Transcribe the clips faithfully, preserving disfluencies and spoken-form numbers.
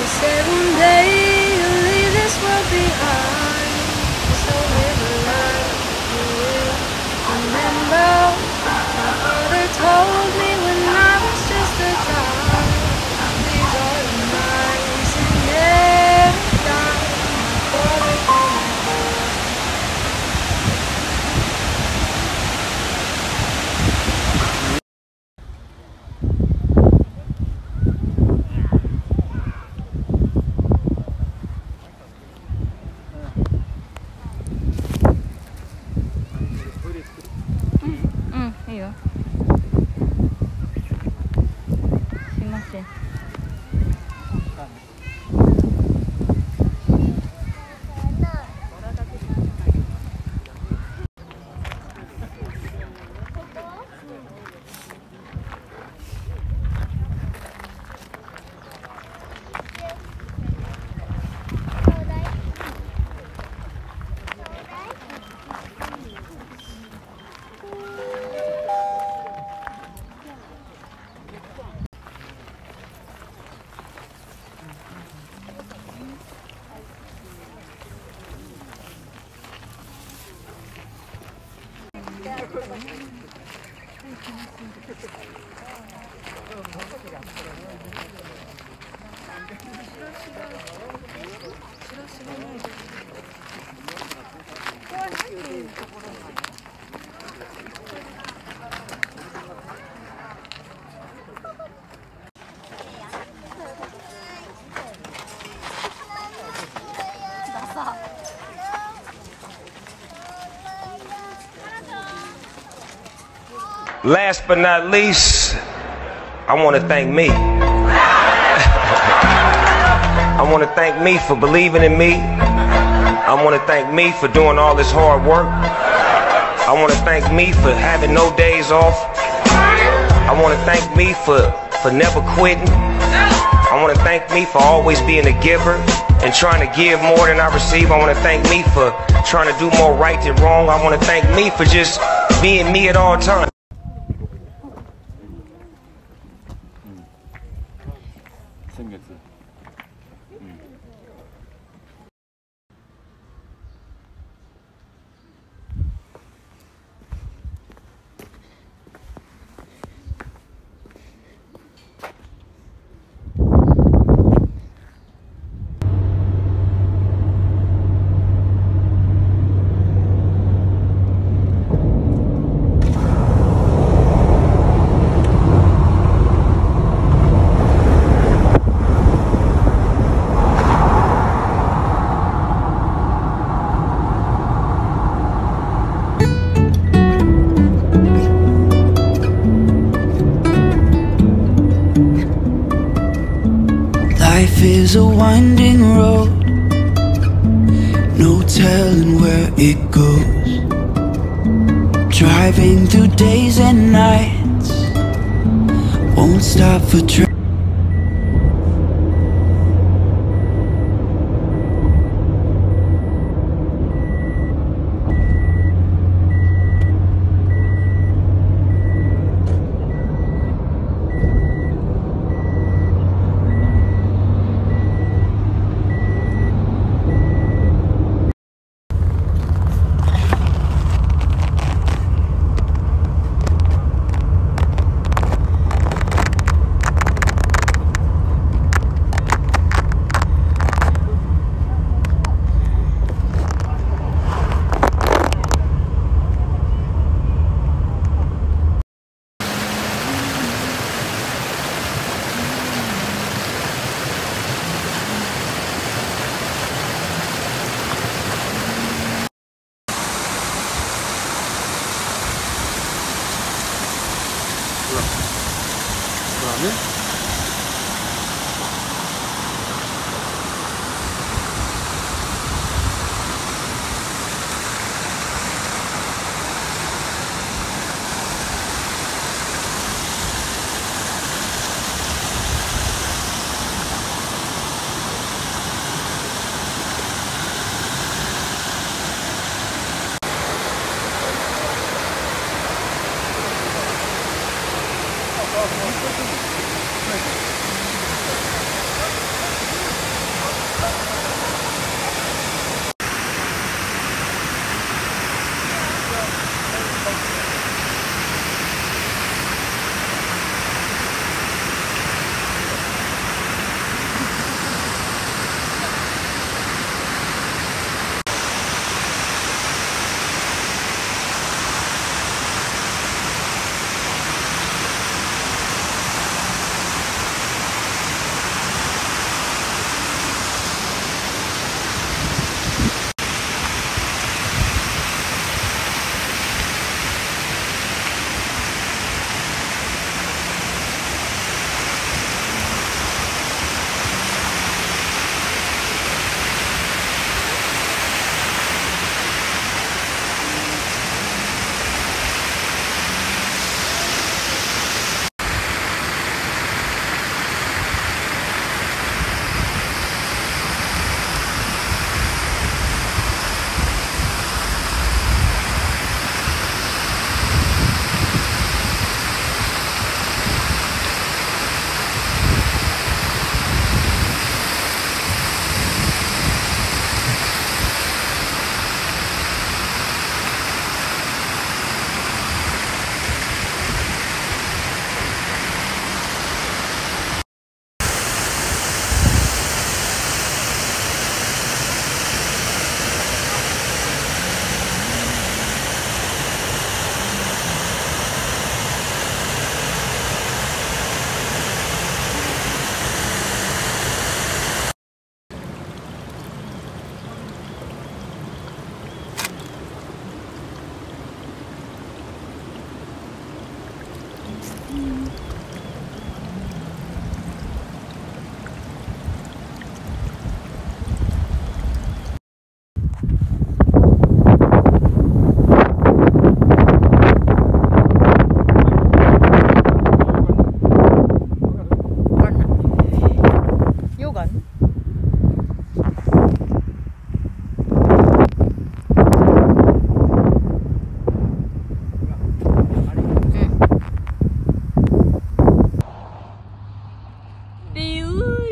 said one day you'll leave this world behind, so live a life you will remember. My father told me when I was just a child, these are the nights that never die. My father told me. Last but not least, I want to thank me. I want to thank me for believing in me. I want to thank me for doing all this hard work. I want to thank me for having no days off. I want to thank me for, for never quitting. I want to thank me for always being a giver and trying to give more than I receive. I want to thank me for trying to do more right than wrong. I want to thank me for just being me at all times. Life is a winding road, no telling where it goes. Driving through days and nights, won't stop for traffic.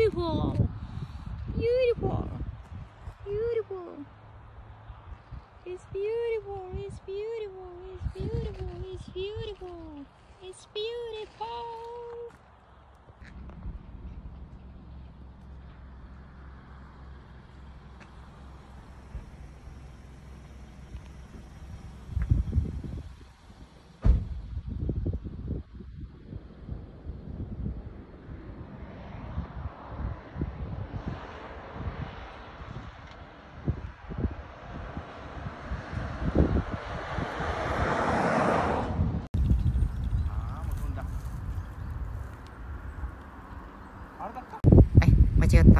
beautiful, beautiful, beautiful. It's beautiful, it's beautiful, it's beautiful, it's beautiful, it's beautiful. 間違った。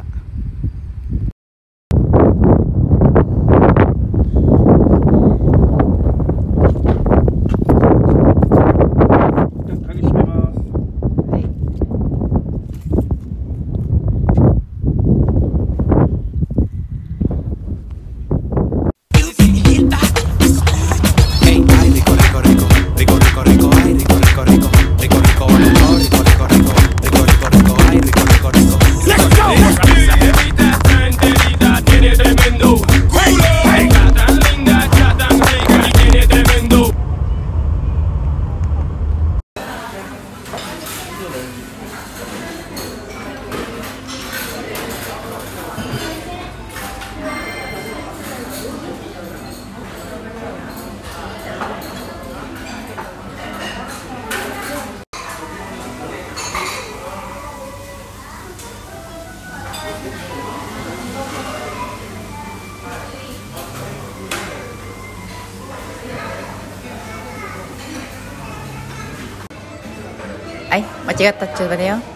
はい、間違った。ちょっと待てよ。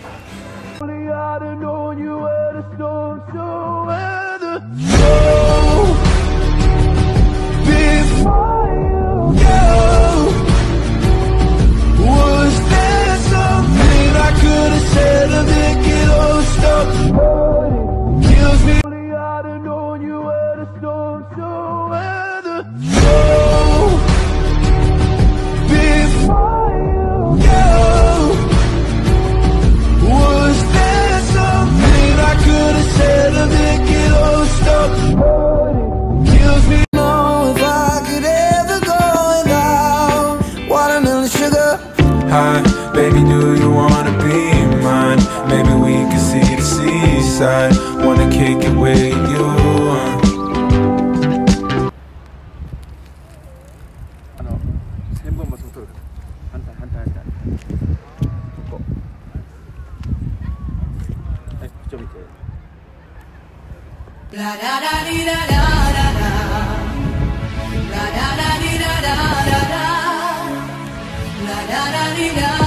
Hi, baby, do you wanna be mine? Maybe we can see the seaside. Wanna kick it with you. あの千本松を取るから反対反対反対ここはいこっちを見てラララリラララララララリララララララリラ